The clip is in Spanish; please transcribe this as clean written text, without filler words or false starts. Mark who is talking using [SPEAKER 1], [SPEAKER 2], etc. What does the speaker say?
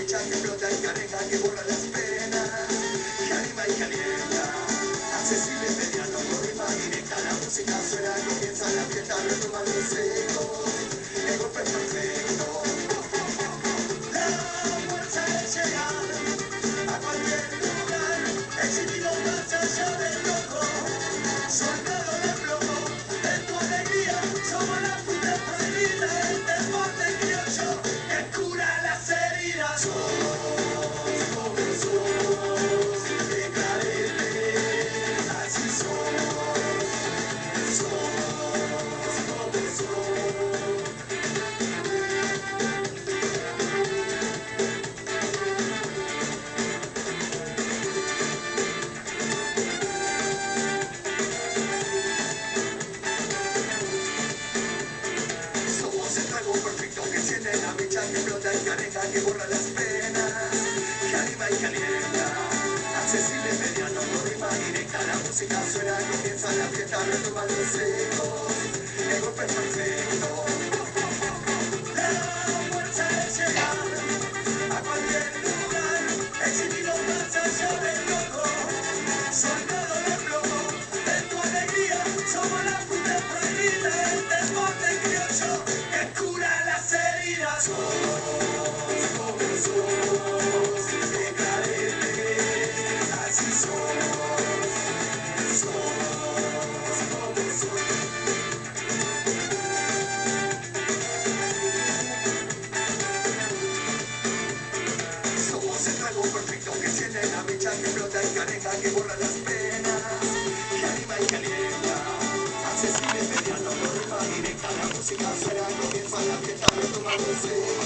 [SPEAKER 1] mecha que explota y carga, que borra las penas, que anima y calienta. Accesible, mediano, con rima directa, la música suena, comienza la fiesta, retomando el seco, el golpe es perfecto. La fuerza de llegar a cualquier lugar, exhibido más allá del loco, soldado de plomo, en tu alegría, somos la fruta prohibida, el deporte criollo que cura las heridas. Somos como sos, de carete, así somos como sos. Somos el trago perfecto que enciende la mecha, que explota y carga, que borra las penas, que anima y calienta. Accesible, mediano, con rima directa, la música suena, comienza la fiesta, retomando el seco, el golpe es perfecto. La fuerza de llegar a cualquier lugar, exhibido más allá del loco, soldado de plomo, en tu alegría, somos la fruta prohibida, el deporte criollo que cura las heridas. Somos como sos, de carete, así somos como sos. Somos el trago perfecto que enciende la mecha, que explota y carga, que borra las penas, que anima y calienta. Accesible, mediano, con rima directa, la música suena, comienza la fiesta, retomando el